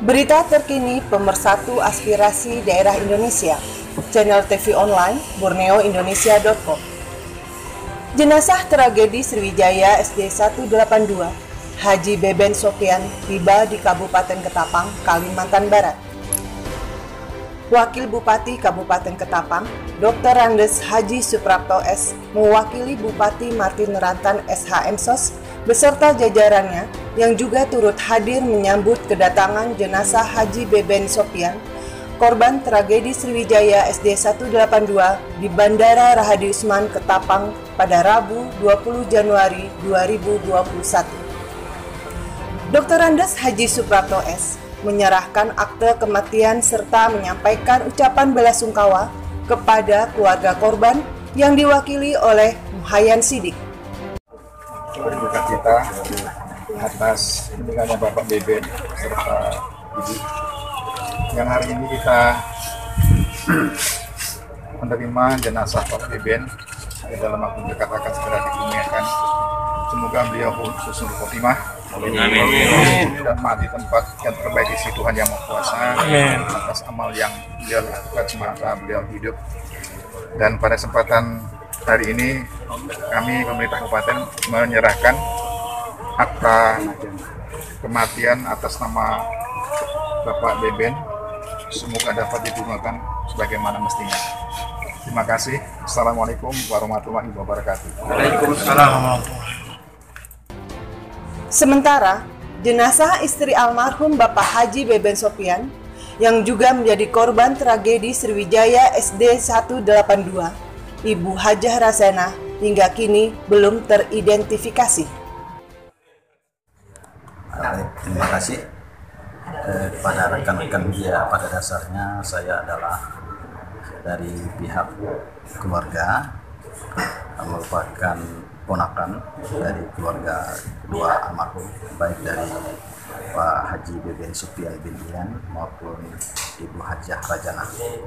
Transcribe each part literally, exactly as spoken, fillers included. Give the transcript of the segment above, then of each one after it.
Berita terkini pemersatu aspirasi daerah Indonesia, channel T V online borneo indonesia dot com. Jenazah tragedi Sriwijaya S D seratus delapan puluh dua Haji Beben Sopyan tiba di Kabupaten Ketapang, Kalimantan Barat. Wakil Bupati Kabupaten Ketapang, Doktor Andes Haji Suprapto S, mewakili Bupati Martin Rantan S H M Sos beserta jajarannya yang juga turut hadir menyambut kedatangan jenazah Haji Beben Sopyan, korban tragedi Sriwijaya S D seratus delapan puluh dua di Bandara Rahadi Usman Ketapang pada Rabu dua puluh Januari dua ribu dua puluh satu. Doktor Andes Haji Suprapto S menyerahkan akte kematian serta menyampaikan ucapan belasungkawa kepada keluarga korban yang diwakili oleh Muhayyan Sidik. Berduka cita atas meninggalnya Bapak Beben serta Ibu yang hari ini kita menerima jenazah Bapak Beben dalam waktu dekat akan segera dikuburkan. Semoga beliau husnul khotimah dan mati tempat yang terbaik di sisi Tuhan Yang Maha Kuasa atas amal yang beliau lakukan semasa beliau hidup. Dan pada kesempatan hari ini kami pemerintah kabupaten menyerahkan akta kematian atas nama Bapak Beben. Semoga dapat digunakan sebagaimana mestinya. Terima kasih. Assalamualaikum warahmatullahi wabarakatuh. Waalaikumsalam. Sementara, jenazah istri almarhum Bapak Haji Beben Sopyan yang juga menjadi korban tragedi Sriwijaya S D seratus delapan puluh dua, Ibu Hajah Razana, hingga kini belum teridentifikasi. Terima kasih eh, kepada rekan-rekan media. Pada dasarnya saya adalah dari pihak keluarga, merupakan ponakan dari keluarga kedua almarhum, baik dari Pak Haji Beben Sopyan bin Ian maupun Ibu Hajah Razana.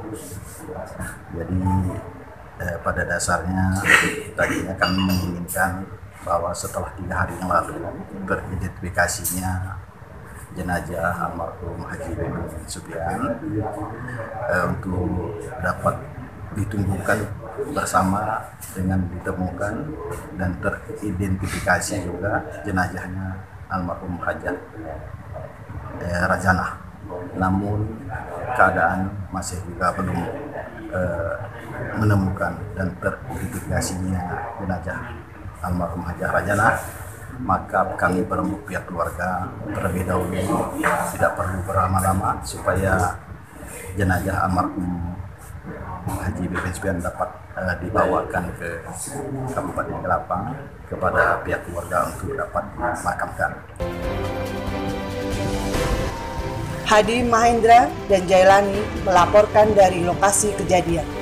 Jadi eh, pada dasarnya tadinya kami menginginkan bahwa setelah tiga hari yang lalu teridentifikasinya jenazah almarhum Haji Beben Sopyan eh, untuk dapat ditunggukan bersama dengan ditemukan dan teridentifikasi juga jenazahnya almarhum Hajah eh, Razana. Namun keadaan masih juga belum eh, menemukan dan teridentifikasinya jenazah almarhum Hajah Razana. Maka kami berembuk pihak keluarga terlebih dahulu tidak perlu berlama-lama supaya jenazah almarhum Haji Beben Sopyan dapat uh, dibawakan ke Kabupaten Ketapang kepada pihak keluarga untuk dapat dimakamkan. Hadi Mahendra dan Jailani melaporkan dari lokasi kejadian.